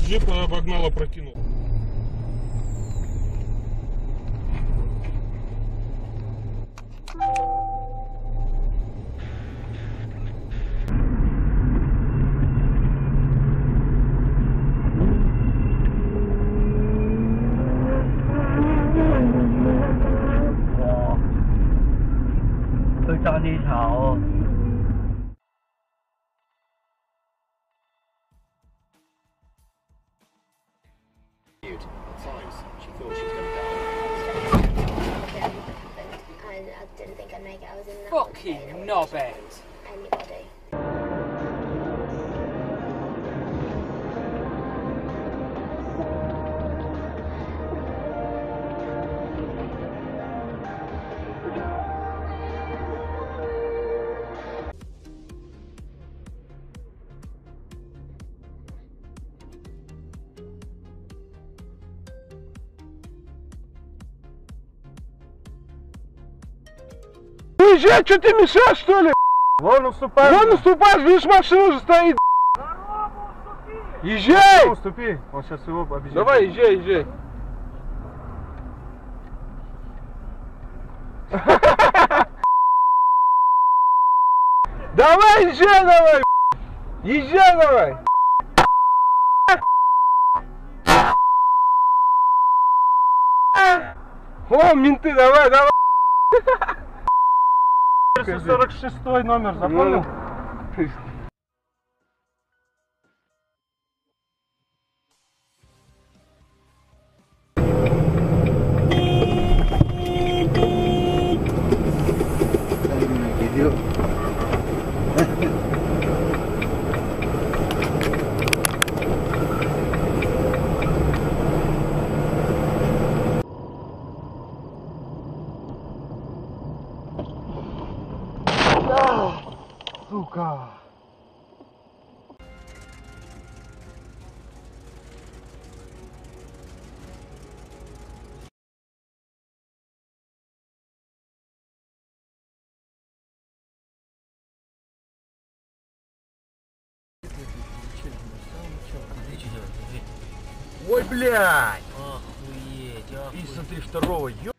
Джип обогнал, опрокинул. At times, she thought she was going to die. I didn't think I'd make it. I was in that Fucking knobhead. Anybody. Уезжай, что ты мешаешь, что ли? Вон уступай. Вон уступаешь, видишь, машина уже стоит. Езжай! Уступи, он сейчас его объезжает. Давай, езжай, езжай. Давай, езжай, давай. Езжай, давай. О, менты, давай, давай. 46 номер, запомнил? Сука! Ой, блядь! Охуеть, охуеть. И смотри, второго, ё...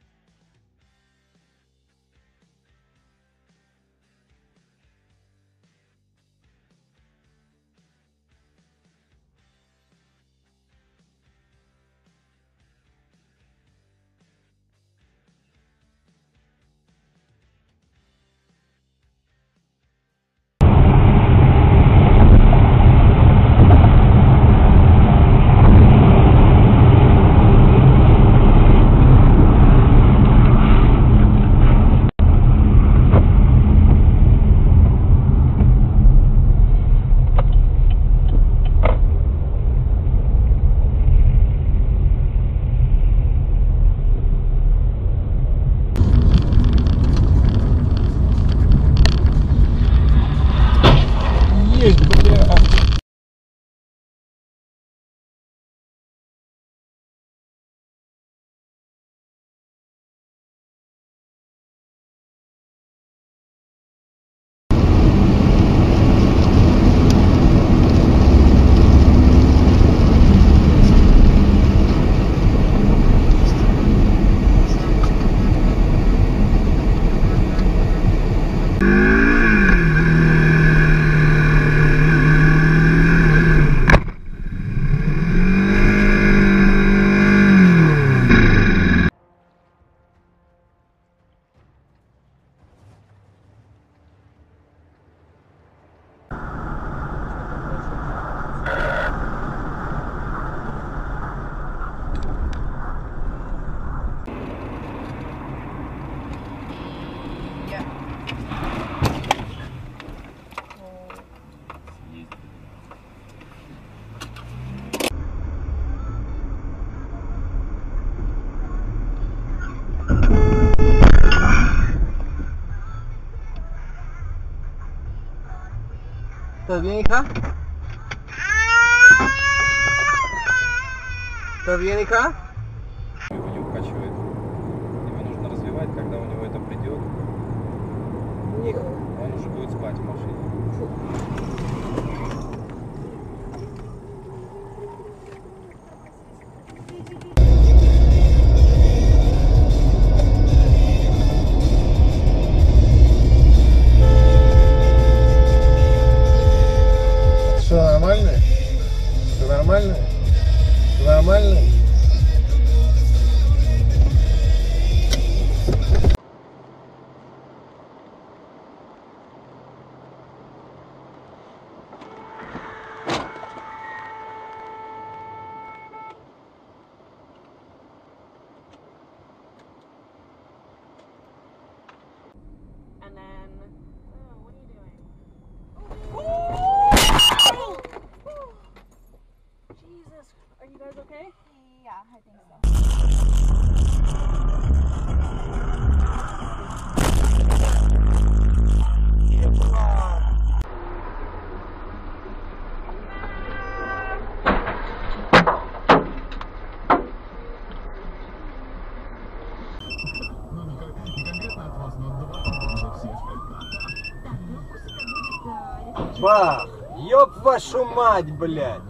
Есть, бля. ¿Todo bien, hija? ¿Todo bien, hija? Его не укачивает. Его нужно развивать, когда у него это придет. Он уже будет спать в машине. Нормально? Нормально? And then, oh, what are you doing? Jesus, are you guys okay? Yeah, I think so. Бах! Ёб вашу мать, блядь!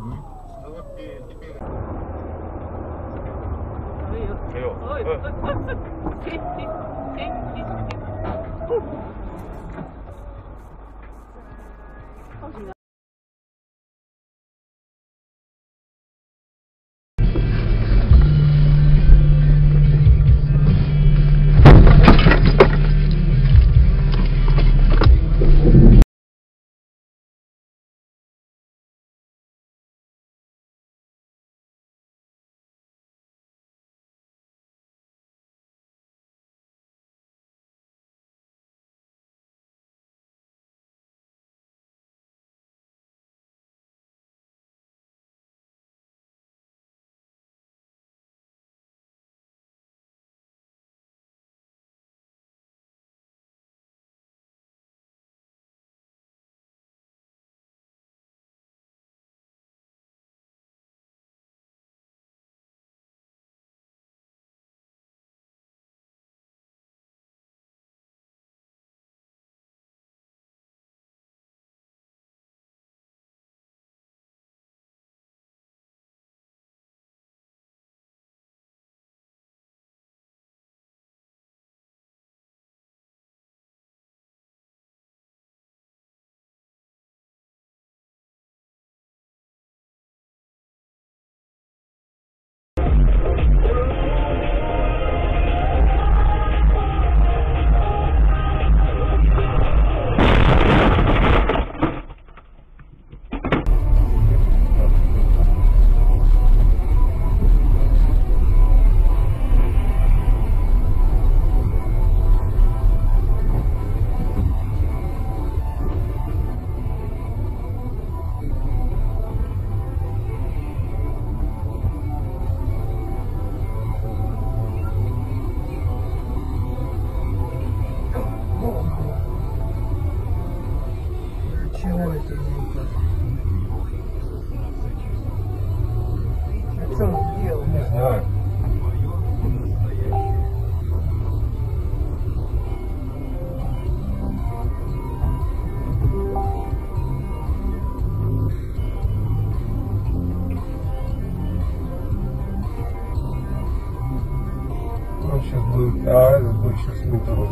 Он сейчас будет, этот будет сейчас мутор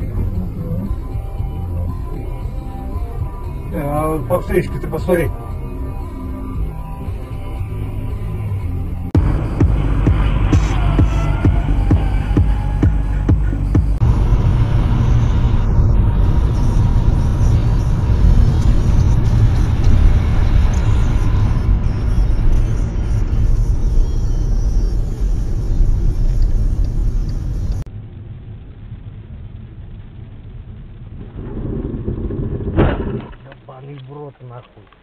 заводить. По встречке ты посмотри. Ебаный в рот нахуй.